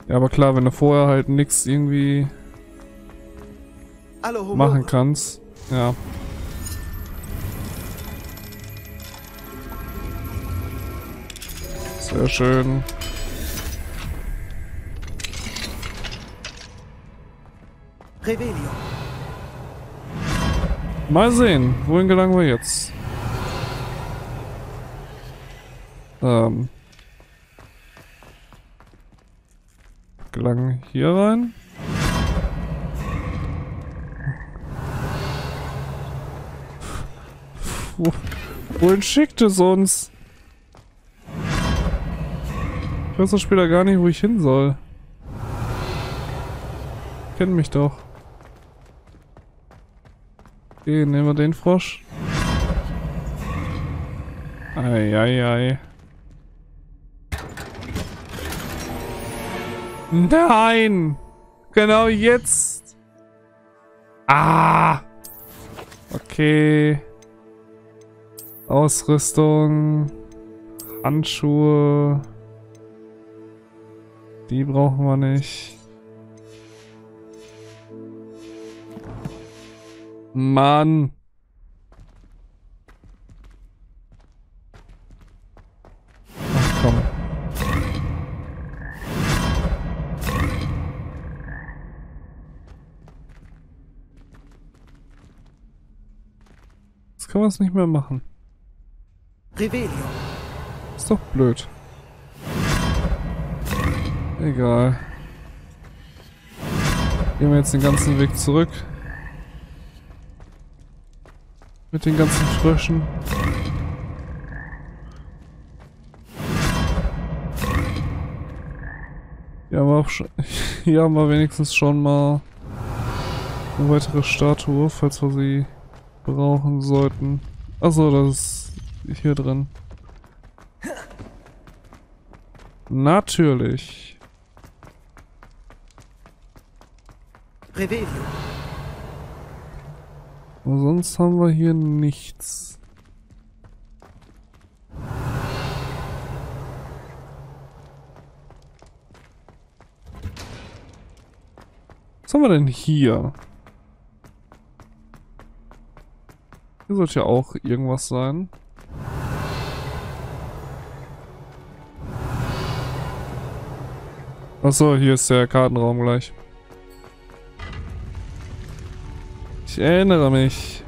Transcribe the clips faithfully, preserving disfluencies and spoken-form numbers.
Ja, aber klar, wenn du vorher halt nichts irgendwie machen kannst. Ja. Sehr schön. Revelio. Mal sehen, wohin gelangen wir jetzt? Ähm. Gelangen hier rein. Wo, wohin schickt es uns? Ich weiß doch später gar nicht, wo ich hin soll. Kennt mich doch. Okay, nehmen wir den Frosch. Eieiei. Nein! Genau jetzt! Ah! Okay. Ausrüstung. Handschuhe. Die brauchen wir nicht. Mann! Ach komm. Jetzt können wir es nicht mehr machen. Revelio. Ist doch blöd. Egal. Gehen wir jetzt den ganzen Weg zurück. Mit den ganzen Fröschen. Hier haben wir, auch schon, hier haben wir wenigstens schon mal eine weitere Statue, falls wir sie brauchen sollten. Achso, das ist hier drin. Natürlich. Revelio. Aber sonst haben wir hier nichts. Was haben wir denn hier? Hier sollte ja auch irgendwas sein. Achso, hier ist der Kartenraum gleich. Ich erinnere mich.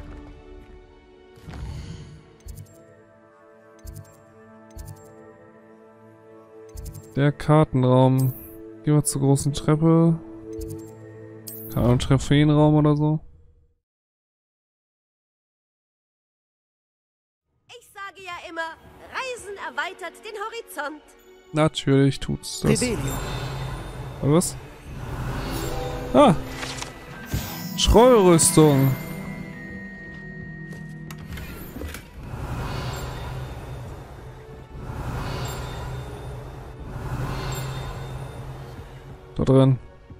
Der Kartenraum. Gehen wir zur großen Treppe. Keine Ahnung, Trophäenraum oder so. Ich sage ja immer, Reisen erweitert den Horizont. Natürlich tut's das. Revelio. Oder was? Ah! Scrollrüstung. Da drin.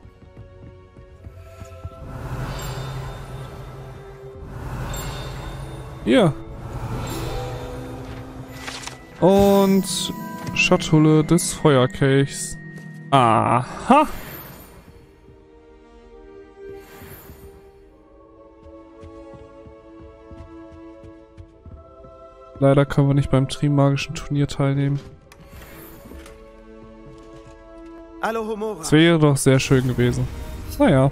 Hier. Und Schatulle des Feuerkelchs. Aha. Leider können wir nicht beim Trimagischen Turnier teilnehmen. Alohomora. Das wäre doch sehr schön gewesen. Naja.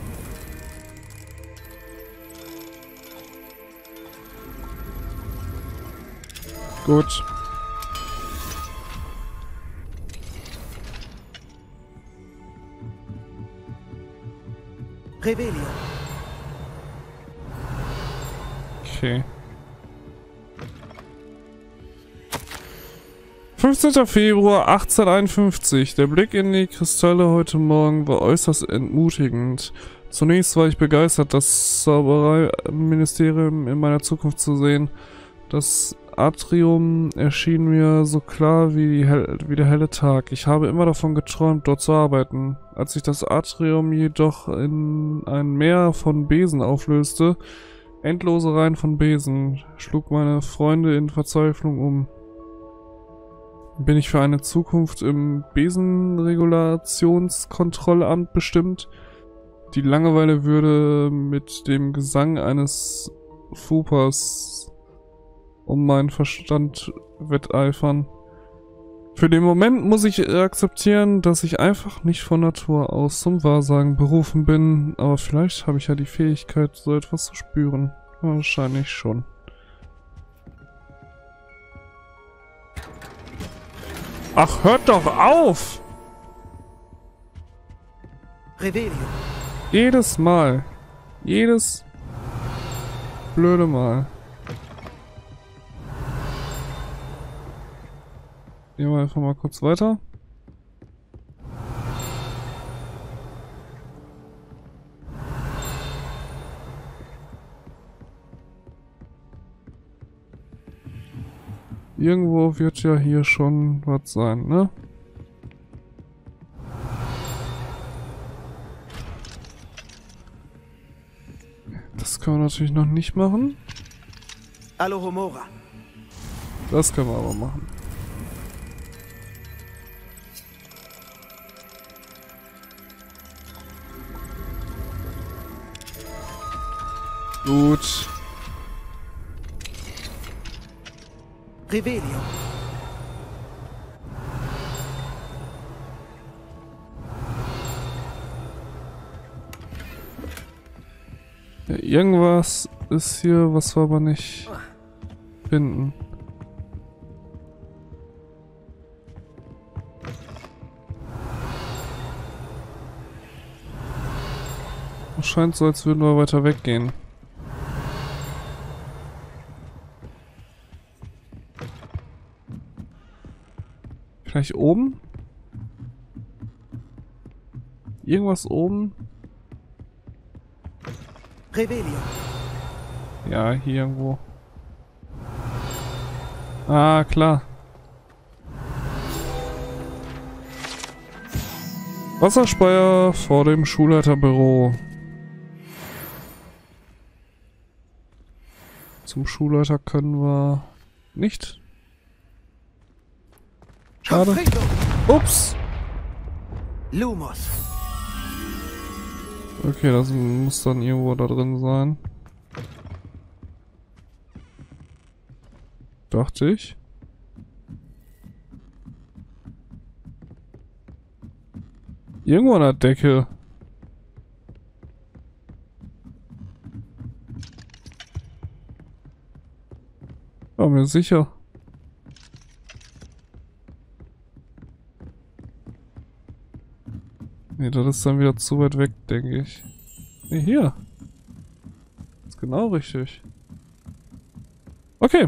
Gut. Revelio. Okay. fünfzehnter Februar achtzehnhunderteinundfünfzig. Der Blick in die Kristalle heute Morgen war äußerst entmutigend. Zunächst war ich begeistert, das Zaubereiministerium in meiner Zukunft zu sehen. Das Atrium erschien mir so klar wie, die Hel wie der helle Tag. Ich habe immer davon geträumt, dort zu arbeiten. Als sich das Atrium jedoch in ein Meer von Besen auflöste, endlose Reihen von Besen, schlug meine Freunde in Verzweiflung um. Bin ich für eine Zukunft im Besenregulationskontrollamt bestimmt? Die Langeweile würde mit dem Gesang eines Fupas um meinen Verstand wetteifern. Für den Moment muss ich akzeptieren, dass ich einfach nicht von Natur aus zum Wahrsagen berufen bin, aber vielleicht habe ich ja die Fähigkeit, so etwas zu spüren. Wahrscheinlich schon. Ach, hört doch auf! Revelio. Jedes Mal. Jedes blöde Mal. Gehen wir einfach mal kurz weiter. Irgendwo wird ja hier schon was sein, ne? Das können wir natürlich noch nicht machen. Alohomora. Das können wir aber machen. Gut. Revelio. Ja, irgendwas ist hier, was wir aber nicht finden. Es scheint so, als würden wir weiter weggehen. Vielleicht oben? Irgendwas oben? Revelio. Ja, hier irgendwo. Ah, klar. Wasserspeier vor dem Schulleiterbüro. Zum Schulleiter können wir nicht. Schade. Ups! Lumos. Okay, das muss dann irgendwo da drin sein. Dachte ich. Irgendwo an der Decke. War mir sicher. Ne, das ist dann wieder zu weit weg, denke ich. Ne, hier. Ist genau richtig. Okay.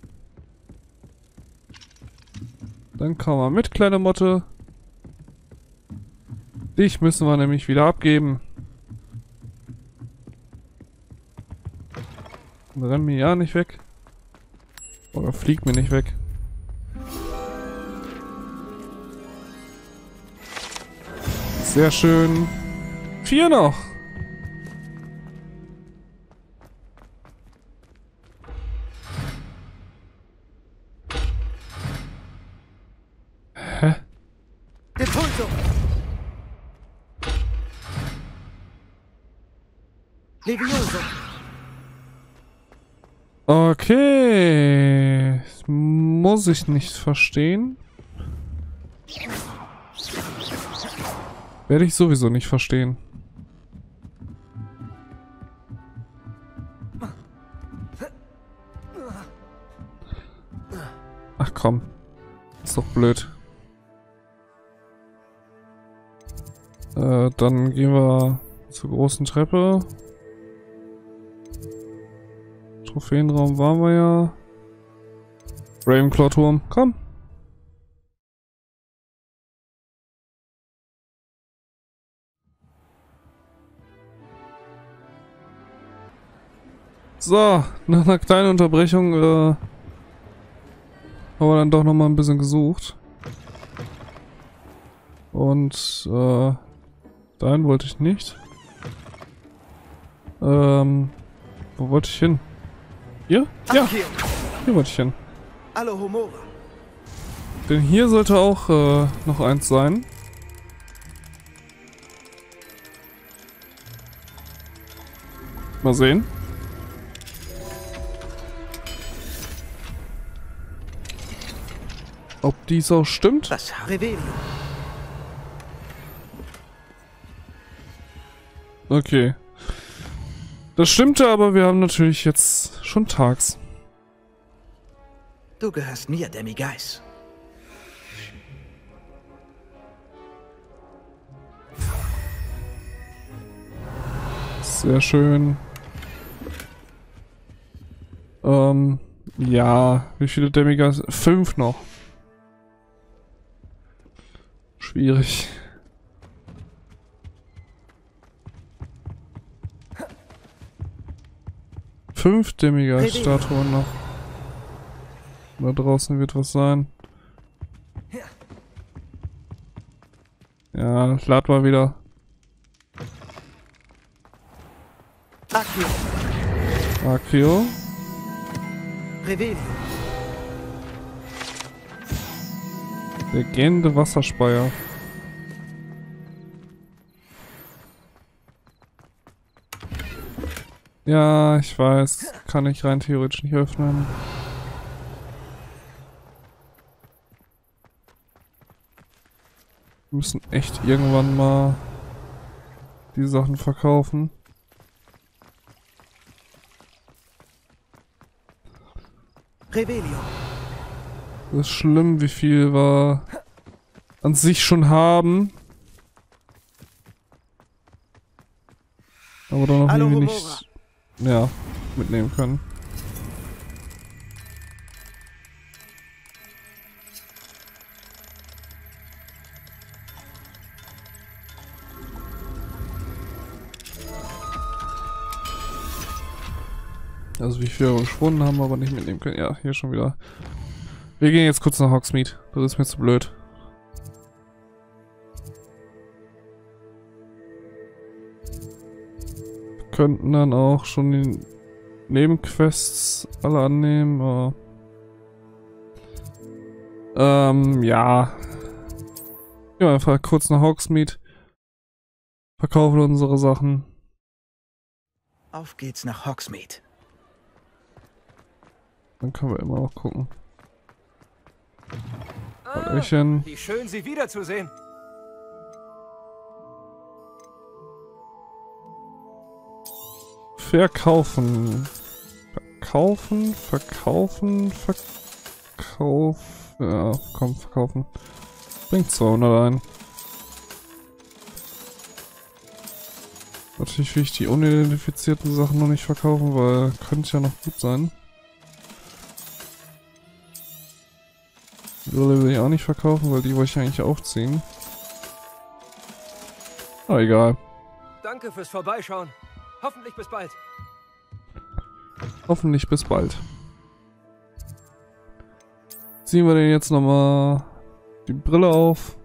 Dann kommen wir mit, kleine Motte. Dich müssen wir nämlich wieder abgeben. Und renn mir ja nicht weg. Oder fliegt mir nicht weg. Sehr schön. Vier noch. Hä? Depulso. Levioso. Okay. Muss ich nicht verstehen. Werde ich sowieso nicht verstehen. Ach komm. Ist doch blöd. Äh, dann gehen wir zur großen Treppe. Trophäenraum waren wir ja. Ravenclaw-Turm, komm. So, nach einer kleinen Unterbrechung äh, haben wir dann doch nochmal ein bisschen gesucht. Und äh, dahin wollte ich nicht. Ähm, wo wollte ich hin? Hier? Ja, hier wollte ich hin. Alohomora. Denn hier sollte auch äh, noch eins sein. Mal sehen. Ob dies auch stimmt? Das Revelio. Okay. Das stimmte, aber wir haben natürlich jetzt schon tags. Du gehörst mir, Demigeist. Sehr schön. Ähm, ja. Wie viele Demigas? Fünf noch. Schwierig. Fünf Demigas-Statuen noch. Da draußen wird was sein. Ja, lad mal wieder. Accio. Accio. Revelio. Der gähnende Wasserspeier. Ja, ich weiß. Kann ich rein theoretisch nicht öffnen. Wir müssen echt irgendwann mal die Sachen verkaufen. Revelio. Das ist schlimm, wie viel wir an sich schon haben. Aber dann noch Hallo, irgendwie Homora. nicht, ja, mitnehmen können. Also wie viel wir geschwunden haben, aber nicht mitnehmen können. Ja, hier schon wieder. Wir gehen jetzt kurz nach Hogsmeade. Das ist mir zu blöd. Wir könnten dann auch schon die Nebenquests alle annehmen, aber... Ähm, ja. Gehen wir einfach kurz nach Hogsmeade. Verkaufen unsere Sachen. Auf geht's nach Hogsmeade. Dann können wir immer noch gucken. Ah, Hallöchen. wie schön, Sie wiederzusehen. Verkaufen. Verkaufen, verkaufen, verkaufen. Ja, komm, verkaufen. Bringt zweihundert ein. Natürlich will ich die unidentifizierten Sachen noch nicht verkaufen, weil könnte ja noch gut sein. Die Brille will ich auch nicht verkaufen, weil die wollte ich eigentlich aufziehen. Aber egal. Danke fürs Vorbeischauen. Hoffentlich bis bald. Hoffentlich bis bald. Ziehen wir denn jetzt nochmal die Brille auf.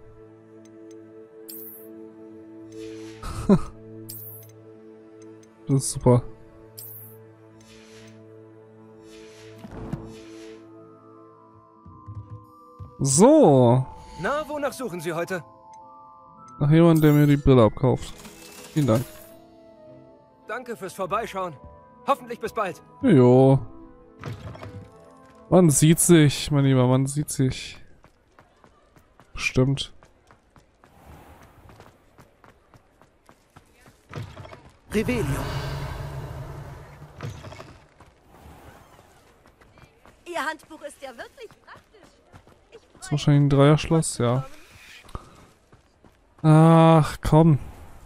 Das ist super. So. Na, wonach suchen Sie heute? Nach jemandem, der mir die Brille abkauft. Vielen Dank. Danke fürs Vorbeischauen. Hoffentlich bis bald. Jo. Man sieht sich, mein Lieber, man sieht sich. Stimmt. Revelio. Ihr Handbuch ist ja wirklich praktisch. Ich Das ist wahrscheinlich ein Dreierschloss, ja. Ach, komm.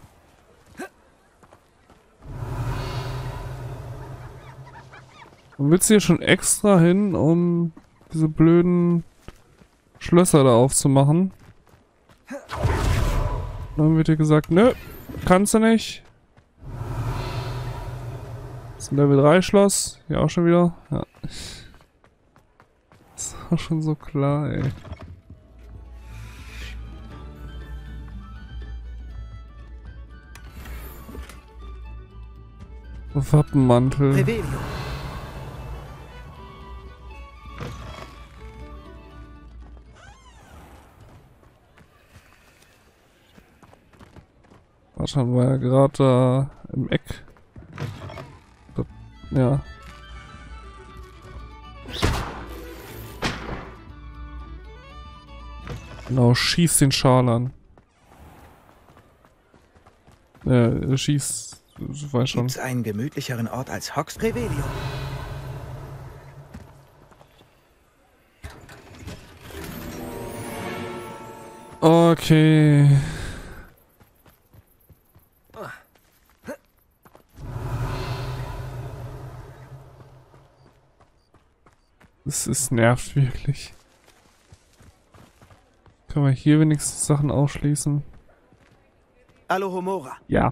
Und willst du hier schon extra hin, um diese blöden Schlösser da aufzumachen? Dann wird dir gesagt, nö, kannst du nicht. Das ist ein Level drei Schloss. Hier auch schon wieder. Ja. Das war schon so klar, ey. Wappenmantel. Revelio. Satan war ja gerade da im Eck. Das, ja. Genau, schieß den Schal an. Äh, schieß, ich weiß schon. Gibt's einen gemütlicheren Ort als Hogs Revelio? Okay. Es ist nervt wirklich. Können wir hier wenigstens Sachen ausschließen? Alohomora. Ja.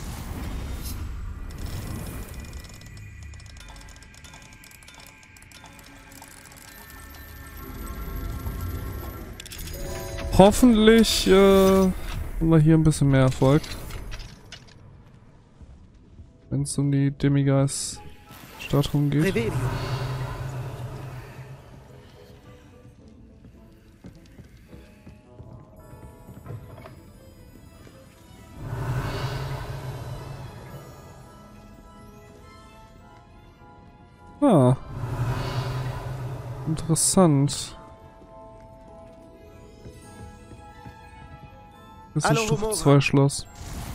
Hoffentlich äh, haben wir hier ein bisschen mehr Erfolg. Wenn es um die Demiguise-Statuen geht. Revelio. Ah. Interessant. Das ist ein Stufe zwei Schloss.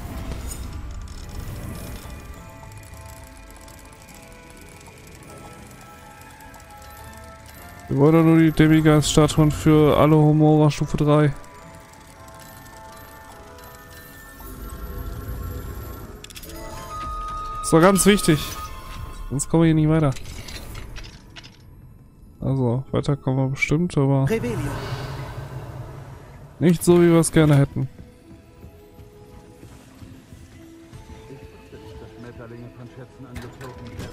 Wir wollen doch nur die Demiguise-Statuen für Alohomora Stufe drei. Das war ganz wichtig. Sonst kommen wir hier nicht weiter. Also, weiter kommen wir bestimmt, aber Revelio. nicht so, wie wir es gerne hätten. dass Schmetterlinge von Schätzen angezogen werden.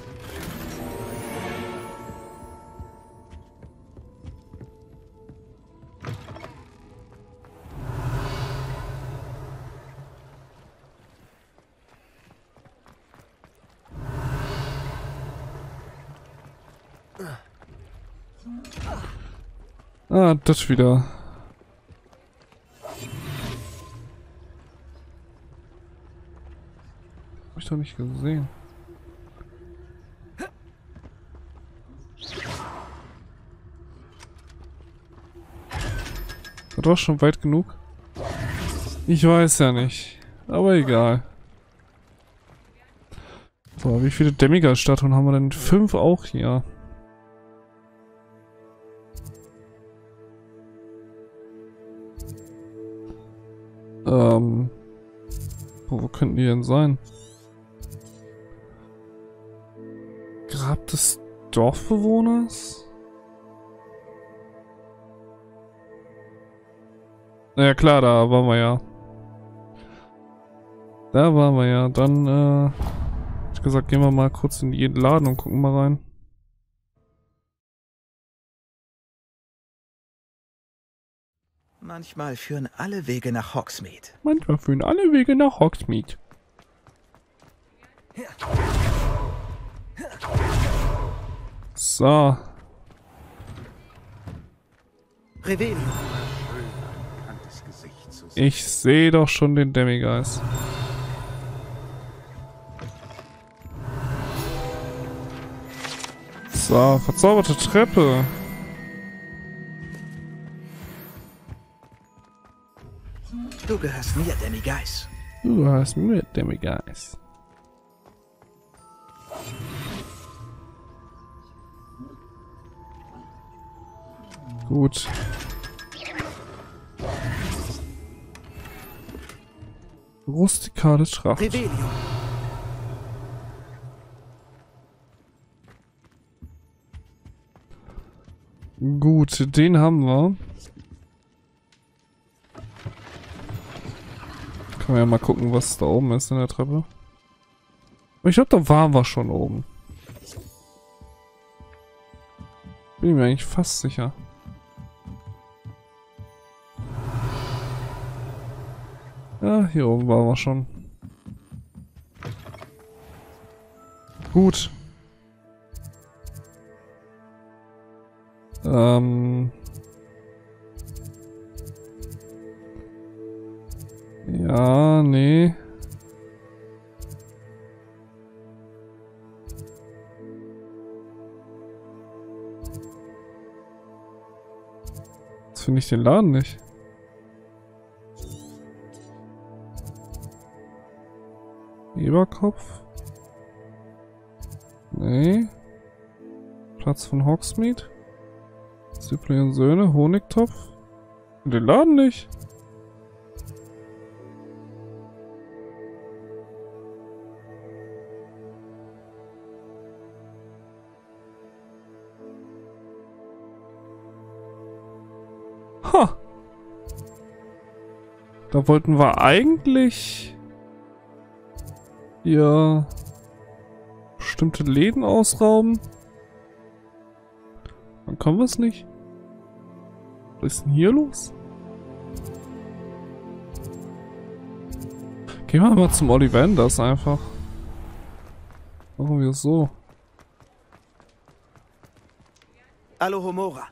Ah, das wieder. Hab ich doch nicht gesehen. War doch schon weit genug? Ich weiß ja nicht. Aber egal. So, wie viele Demiguise-Statuen haben wir denn? Fünf auch hier. Ähm. Wo, wo könnten die denn sein? Grab des Dorfbewohners? Naja klar, da waren wir ja. Da waren wir ja. Dann, äh... hab ich gesagt, gehen wir mal kurz in jeden Laden und gucken mal rein. Manchmal führen alle Wege nach Hogsmeade. Manchmal führen alle Wege nach Hogsmeade. So. Revelio. Ich sehe doch schon den Demiguise. So, verzauberte Treppe. Du gehörst mir, Demiguise. Du hast mir Demiguise. Gut. Rustikale Tracht. Revelio. Gut, den haben wir. Können wir ja mal gucken, was da oben ist in der Treppe. Ich glaube, da waren wir schon oben. Bin ich mir eigentlich fast sicher. Ja, hier oben waren wir schon. Gut. Ähm... Ja, nee. finde ich den Laden nicht. Eberkopf. Nee. Platz von Hogsmeade. Cyprian Söhne, Honigtopf. Den Laden nicht. Ha! Da wollten wir eigentlich ja bestimmte Läden ausrauben. Dann können wir es nicht. Was ist denn hier los? Gehen wir mal zum Ollivanders einfach. Machen wir es so. Alohomora.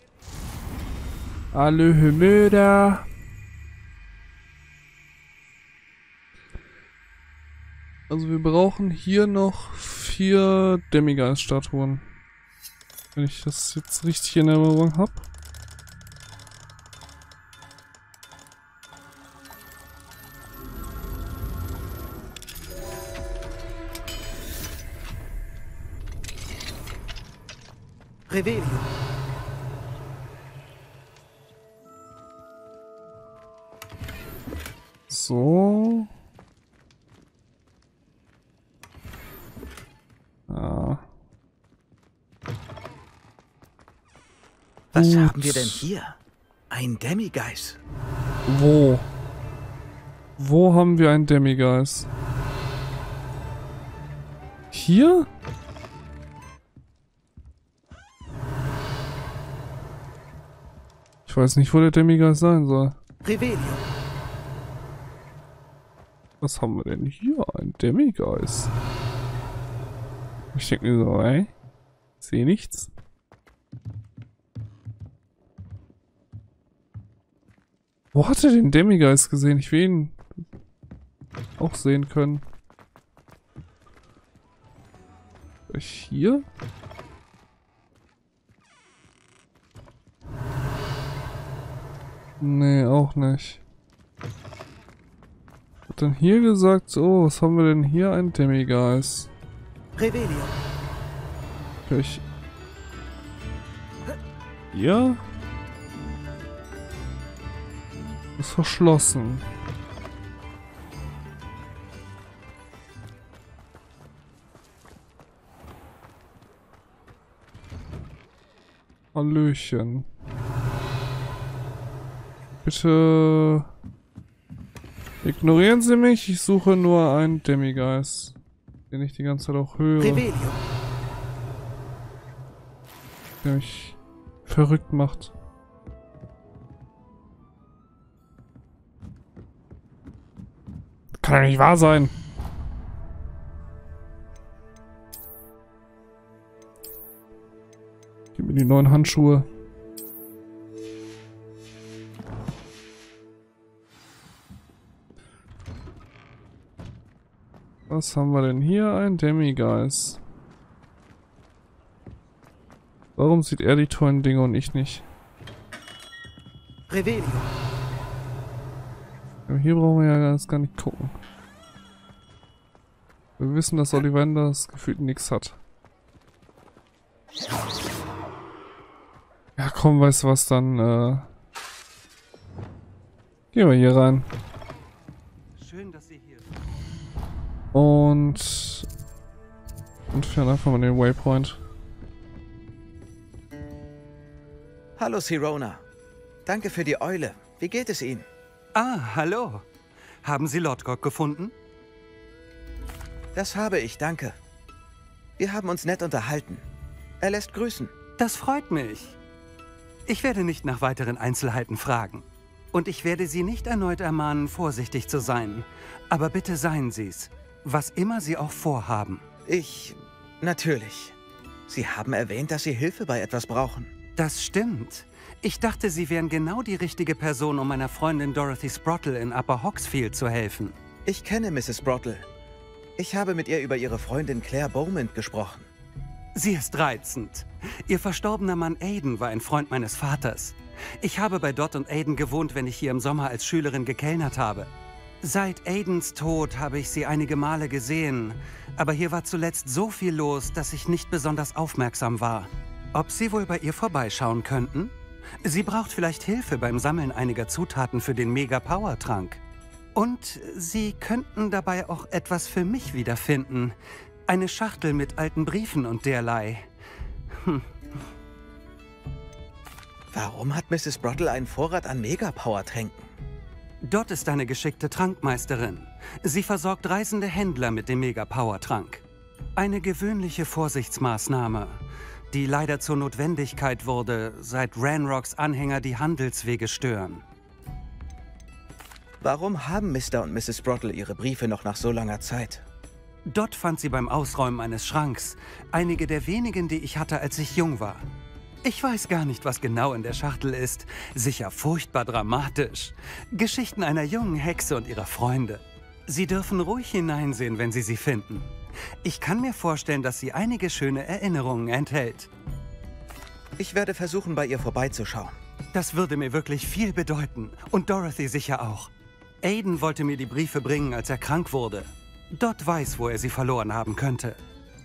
Alohomora. Also wir brauchen hier noch vier Demigeist-Statuen. Wenn ich das jetzt richtig in Erinnerung habe. Revelio. So. Ah. Was Gut. haben wir denn hier? Ein Demigeist. Wo? Wo haben wir einen Demigeist? Hier? Ich weiß nicht, wo der Demigeist sein soll. Revelio. Was haben wir denn hier? Ein Demigeist. Ich denke mir so, ey. Ich sehe nichts. Wo hat er den Demigeist gesehen? Ich will ihn auch sehen können. Vielleicht hier? Nee, auch nicht. Hat dann hier gesagt, oh, was haben wir denn hier? Ein Demigeist. Revelio. Vielleicht hier? Ist verschlossen. Hallöchen. Bitte ignorieren Sie mich. Ich suche nur einen Demigeist, den ich die ganze Zeit auch höre. Revelio. Der mich verrückt macht. Kann ja nicht wahr sein. Gib mir die neuen Handschuhe. Was haben wir denn hier? Ein Demigeist. Warum sieht er die tollen Dinge und ich nicht? Revelio. Aber hier brauchen wir ja ganz gar nicht gucken. Wir wissen, dass Ollivanders gefühlt nichts hat. Ja komm, weißt du was, dann äh, gehen wir hier rein. Schön, dass Sie hier sind. Und entfernen einfach mal den Waypoint. Hallo, Sirona. Danke für die Eule. Wie geht es Ihnen? Ah, hallo. Haben Sie Lodgok gefunden? Das habe ich, danke. Wir haben uns nett unterhalten. Er lässt grüßen. Das freut mich. Ich werde nicht nach weiteren Einzelheiten fragen. Und ich werde Sie nicht erneut ermahnen, vorsichtig zu sein. Aber bitte seien Sie's, was immer Sie auch vorhaben. Ich... natürlich. Sie haben erwähnt, dass Sie Hilfe bei etwas brauchen. Das stimmt. Ich dachte, Sie wären genau die richtige Person, um meiner Freundin Dorothy Sprottle in Upper Hogsfield zu helfen. Ich kenne Misses Sprottle. Ich habe mit ihr über ihre Freundin Claire Beaumont gesprochen. Sie ist reizend. Ihr verstorbener Mann Aiden war ein Freund meines Vaters. Ich habe bei Dot und Aiden gewohnt, wenn ich hier im Sommer als Schülerin gekellnert habe. Seit Aidens Tod habe ich sie einige Male gesehen, aber hier war zuletzt so viel los, dass ich nicht besonders aufmerksam war. Ob Sie wohl bei ihr vorbeischauen könnten? Sie braucht vielleicht Hilfe beim Sammeln einiger Zutaten für den Mega-Power-Trank. Und Sie könnten dabei auch etwas für mich wiederfinden. Eine Schachtel mit alten Briefen und derlei. Hm. Warum hat Misses Brottle einen Vorrat an Mega-Power-Tränken? Dot ist eine geschickte Trankmeisterin. Sie versorgt reisende Händler mit dem Mega-Power-Trank. Eine gewöhnliche Vorsichtsmaßnahme, die leider zur Notwendigkeit wurde, seit Ranrocks Anhänger die Handelswege stören. Warum haben Mister und Misses Brottle ihre Briefe noch nach so langer Zeit? Dot fand sie beim Ausräumen eines Schranks. Einige der wenigen, die ich hatte, als ich jung war. Ich weiß gar nicht, was genau in der Schachtel ist. Sicher furchtbar dramatisch. Geschichten einer jungen Hexe und ihrer Freunde. Sie dürfen ruhig hineinsehen, wenn Sie sie finden. Ich kann mir vorstellen, dass sie einige schöne Erinnerungen enthält. Ich werde versuchen, bei ihr vorbeizuschauen. Das würde mir wirklich viel bedeuten. Und Dorothy sicher auch. Aiden wollte mir die Briefe bringen, als er krank wurde. Dot weiß, wo er sie verloren haben könnte.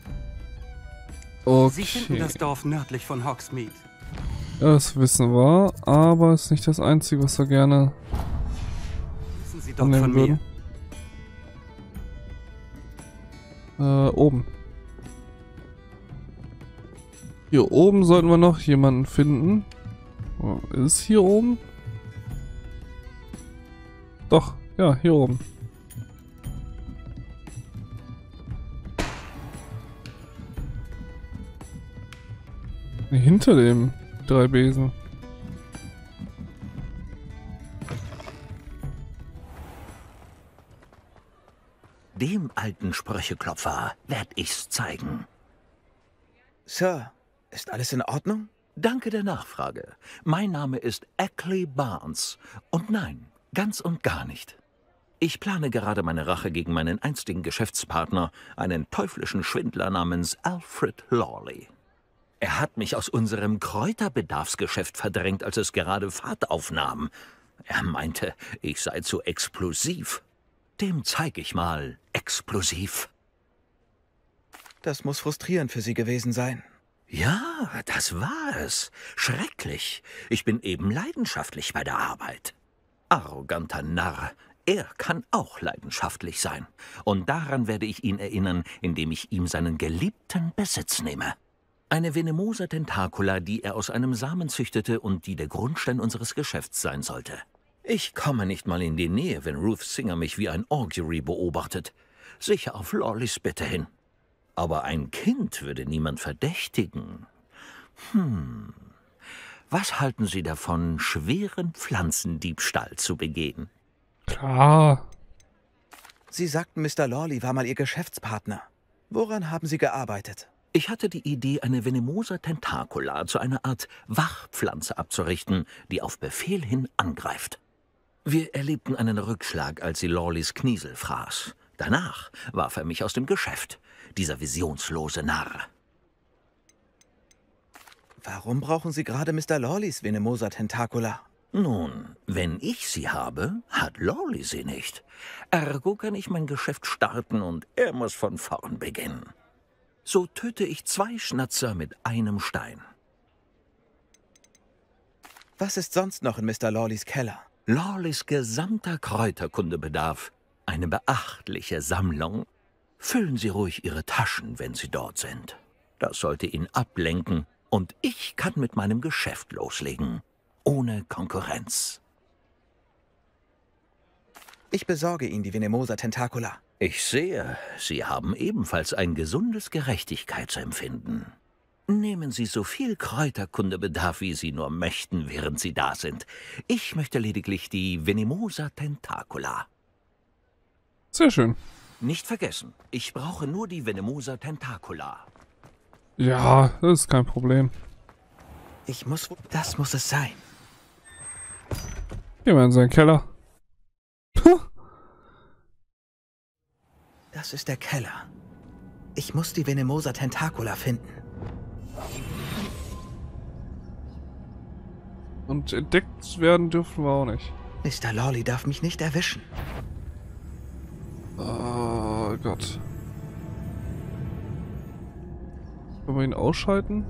Okay. Sie finden das Dorf nördlich von Hogsmeade. Das wissen wir, aber ist nicht das Einzige, was wir gerne Wissen Sie dort von würden. mir? Äh, oben. Hier oben sollten wir noch jemanden finden. Oh, ist es hier oben? Doch, ja, hier oben. Hinter dem drei Besen. Dem alten Sprücheklopfer werd ich's zeigen. Sir, ist alles in Ordnung? Danke der Nachfrage. Mein Name ist Ackley Barnes. Und nein, ganz und gar nicht. Ich plane gerade meine Rache gegen meinen einstigen Geschäftspartner, einen teuflischen Schwindler namens Alfred Lawley. Er hat mich aus unserem Kräuterbedarfsgeschäft verdrängt, als es gerade Fahrt aufnahm. Er meinte, ich sei zu explosiv. Dem zeige ich mal explosiv. Das muss frustrierend für Sie gewesen sein. Ja, das war es. Schrecklich. Ich bin eben leidenschaftlich bei der Arbeit. Arroganter Narr. Er kann auch leidenschaftlich sein. Und daran werde ich ihn erinnern, indem ich ihm seinen geliebten Besitz nehme. Eine Venemosa Tentacula, die er aus einem Samen züchtete und die der Grundstein unseres Geschäfts sein sollte. Ich komme nicht mal in die Nähe, wenn Ruth Singer mich wie ein Augury beobachtet. Sicher auf Lawleys Bitte hin. Aber ein Kind würde niemand verdächtigen. Hm. Was halten Sie davon, schweren Pflanzendiebstahl zu begehen? Klar. Sie sagten, Mister Lawley war mal Ihr Geschäftspartner. Woran haben Sie gearbeitet? Ich hatte die Idee, eine Venemosa Tentacula zu einer Art Wachpflanze abzurichten, die auf Befehl hin angreift. Wir erlebten einen Rückschlag, als sie Lawleys Kniesel fraß. Danach warf er mich aus dem Geschäft, dieser visionslose Narr. Warum brauchen Sie gerade Mister Lawleys Venemosa Tentacula? Nun, wenn ich sie habe, hat Lawley sie nicht. Ergo kann ich mein Geschäft starten und er muss von vorn beginnen. So töte ich zwei Schnatzer mit einem Stein. Was ist sonst noch in Mister Lawleys Keller? Lawleys gesamter Kräuterkundebedarf. Eine beachtliche Sammlung. Füllen Sie ruhig Ihre Taschen, wenn Sie dort sind. Das sollte ihn ablenken und ich kann mit meinem Geschäft loslegen. Ohne Konkurrenz. Ich besorge Ihnen die Venemosa Tentacula. Ich sehe, Sie haben ebenfalls ein gesundes Gerechtigkeitsempfinden. Nehmen Sie so viel Kräuterkundebedarf, wie Sie nur möchten, während Sie da sind. Ich möchte lediglich die Venemosa Tentacula. Sehr schön. Nicht vergessen, ich brauche nur die Venemosa Tentacula. Ja, das ist kein Problem. Ich muss... Das muss es sein. Gehen wir in seinen Keller. Das ist der Keller. Ich muss die Venemosa Tentacula finden. Und entdeckt werden dürfen wir auch nicht. Mister Lawley darf mich nicht erwischen. Oh Gott. Können wir ihn ausschalten?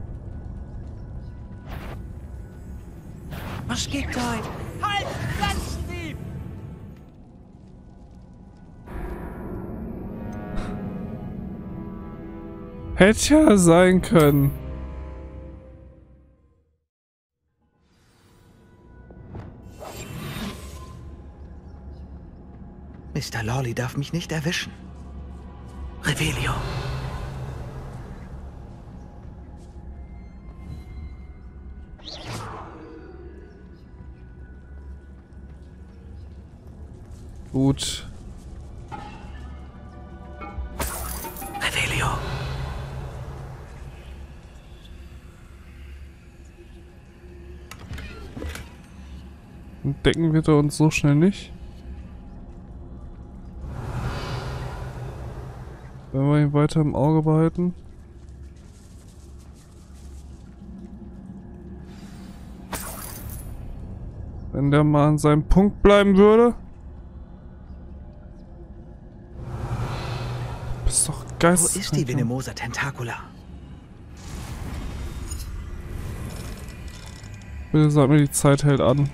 Was geht da? Halt! Pflanzendieb! Hätte ja sein können. Mister Lawley darf mich nicht erwischen. Revelio. Gut. Revelio. Entdecken wird er uns so schnell nicht. Wenn wir ihn weiter im Auge behalten. Wenn der mal an seinem Punkt bleiben würde. Du bist doch geisteskrank. Wo ist die Venemosa Tentacula? Bitte sag mir, die Zeit hält an.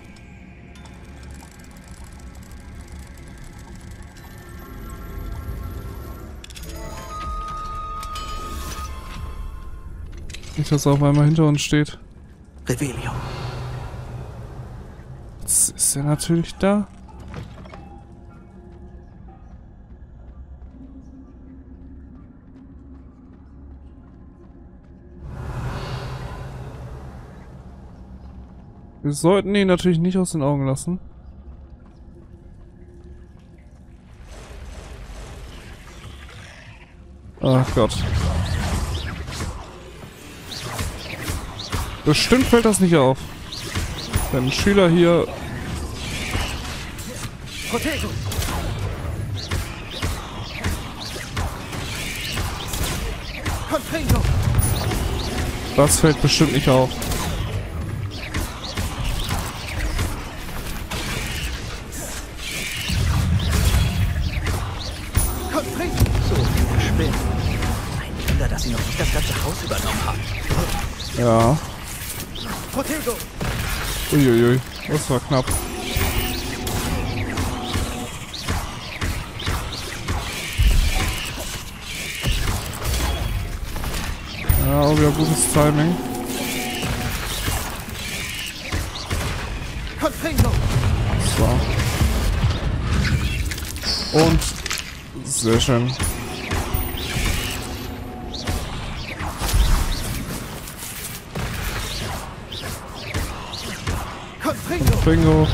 Nicht, dass er auf einmal hinter uns steht. Revelio. Jetzt ist er natürlich da. Wir sollten ihn natürlich nicht aus den Augen lassen. Ach Gott. Bestimmt fällt das nicht auf. Wenn ein Schüler hier... Protego! Confringo! Das fällt bestimmt nicht auf. Confringo! So viele Spinnen. Ein Wunder, dass sie noch nicht das ganze Haus übernommen haben. Ja. Protego! Uiuiui, das war knapp. Ja, auch wieder gutes Timing. Confringo! So. Und sehr schön. Bingo.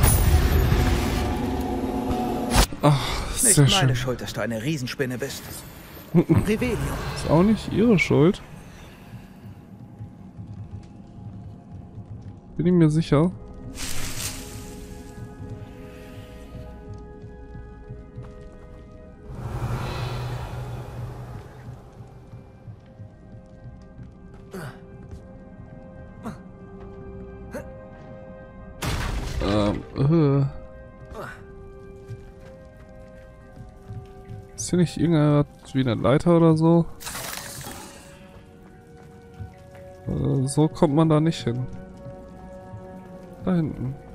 Ach, Nicht sehr meine schön. Schuld, dass du eine Riesenspinne bist. Revelio. Ist auch nicht ihre Schuld. Bin ich mir sicher. Ähm, äh. Ist hier nicht irgendwas wie eine Leiter oder so? Äh, so kommt man da nicht hin. Da hinten.